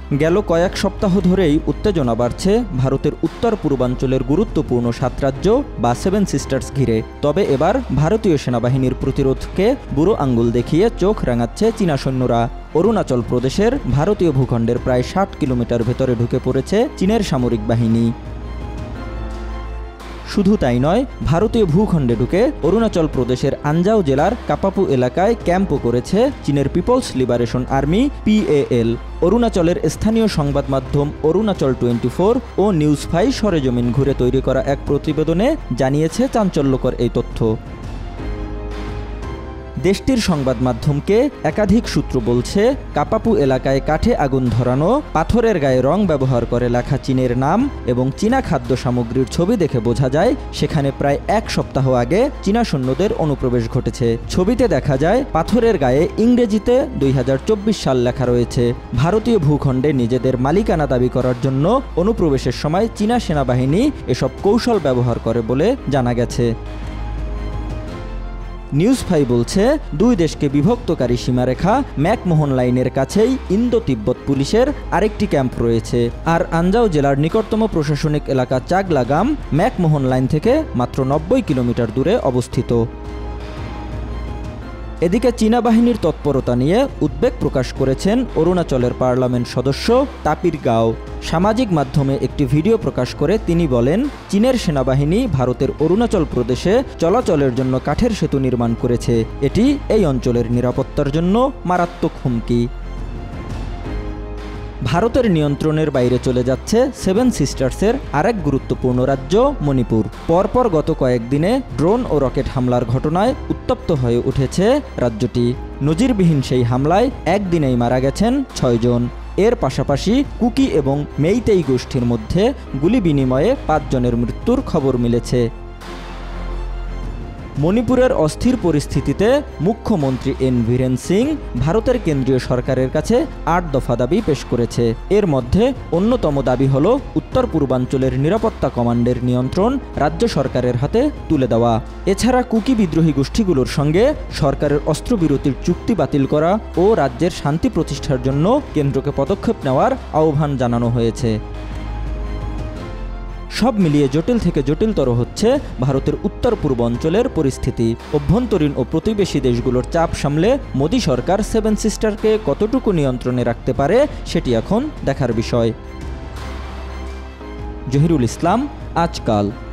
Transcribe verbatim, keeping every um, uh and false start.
গেল কয়েক সপ্তাহ ধরেই উত্তেজনা বাড়ছে ভারতের উত্তর পূর্বাঞ্চলের গুরুত্বপূর্ণ সাত রাজ্য বা সেভেন সিস্টার্স ঘিরে। তবে এবার ভারতীয় সেনাবাহিনীর প্রতিরোধকে বুড়ো আঙ্গুল দেখিয়ে চোখ রাঙাচ্ছে চীনা সৈন্যরা। অরুণাচল প্রদেশের ভারতীয় ভূখণ্ডের প্রায় ষাট কিলোমিটার ভেতরে ঢুকে পড়েছে চীনের সামরিক বাহিনী। শুধু তাই নয়, ভারতীয় ভূখণ্ডে ঢুকে অরুণাচল প্রদেশের আনজাও জেলার কাপাপু এলাকায় ক্যাম্পও করেছে চীনের পিপলস লিবারেশন আর্মি পিএএল। অরুণাচলের স্থানীয় সংবাদ মাধ্যম অরুণাচল টোয়েন্টি ফোর ও নিউজ ফাইভ সরেজমিন ঘুরে তৈরি করা এক প্রতিবেদনে জানিয়েছে চাঞ্চল্যকর এই তথ্য। দেশটির সংবাদ মাধ্যমকে একাধিক সূত্র বলছে, কাপাপু এলাকায় কাঠে আগুন ধরানো, পাথরের গায়ে রং ব্যবহার করে লেখা চীনের নাম এবং চীনা খাদ্য সামগ্রীর ছবি দেখে বোঝা যায় সেখানে প্রায় এক সপ্তাহ আগে চীনা সৈন্যদের অনুপ্রবেশ ঘটেছে। ছবিতে দেখা যায় পাথরের গায়ে ইংরেজিতে দুই হাজার চব্বিশ সাল লেখা রয়েছে। ভারতীয় ভূখণ্ডে নিজেদের মালিকানা দাবি করার জন্য অনুপ্রবেশের সময় চীনা সেনাবাহিনী এসব কৌশল ব্যবহার করে বলে জানা গেছে। নিউজ ফাইভ বলছে, দুই দেশকে বিভক্তকারী সীমারেখা ম্যাকমোহন লাইনের কাছেই ইন্দো তিব্বত পুলিশের আরেকটি ক্যাম্প রয়েছে। আর আনজাও জেলার নিকটতম প্রশাসনিক এলাকা চাগলাগাম ম্যাকমোহন লাইন থেকে মাত্র নব্বই কিলোমিটার দূরে অবস্থিত। এদিকে চীনা বাহিনীর তৎপরতা নিয়ে উদ্বেগ প্রকাশ করেছেন অরুণাচলের পার্লামেন্ট সদস্য তাপির গাও। সামাজিক মাধ্যমে একটি ভিডিও প্রকাশ করে তিনি বলেন, চীনের সেনাবাহিনী ভারতের অরুণাচল প্রদেশে চলাচলের জন্য কাঠের সেতু নির্মাণ করেছে। এটি এই অঞ্চলের নিরাপত্তার জন্য মারাত্মক হুমকি। ভারতের নিয়ন্ত্রণের বাইরে চলে যাচ্ছে সেভেন সিস্টার্সের আরেক গুরুত্বপূর্ণ রাজ্য মণিপুর। পরপর গত কয়েকদিনে ড্রোন ও রকেট হামলার ঘটনায় উত্তপ্ত হয়ে উঠেছে রাজ্যটি। নজিরবিহীন সেই হামলায় একদিনেই মারা গেছেন ছয়জন। এর পাশাপাশি কুকি এবং মেইতেই গোষ্ঠীর মধ্যে গুলি বিনিময়ে পাঁচজনের মৃত্যুর খবর মিলেছে। মণিপুরের অস্থির পরিস্থিতিতে মুখ্যমন্ত্রী এন বীরেন সিং ভারতের কেন্দ্রীয় সরকারের কাছে আট দফা দাবি পেশ করেছে। এর মধ্যে অন্যতম দাবি হল উত্তর পূর্বাঞ্চলের নিরাপত্তা কমান্ডের নিয়ন্ত্রণ রাজ্য সরকারের হাতে তুলে দেওয়া। এছাড়া কুকি বিদ্রোহী গোষ্ঠীগুলোর সঙ্গে সরকারের অস্ত্রবিরতির চুক্তি বাতিল করা ও রাজ্যের শান্তি প্রতিষ্ঠার জন্য কেন্দ্রকে পদক্ষেপ নেওয়ার আহ্বান জানানো হয়েছে। সব মিলিয়ে জটিল থেকে জটিলতর হচ্ছে ভারতের উত্তর পূর্ব অঞ্চলের পরিস্থিতি। অভ্যন্তরীণ ও প্রতিবেশী দেশগুলোর চাপ সামলে মোদী সরকার সেভেন সিস্টারকে কতটুকু নিয়ন্ত্রণে রাখতে পারে সেটি এখন দেখার বিষয়। জহিরুল ইসলাম, আজকাল।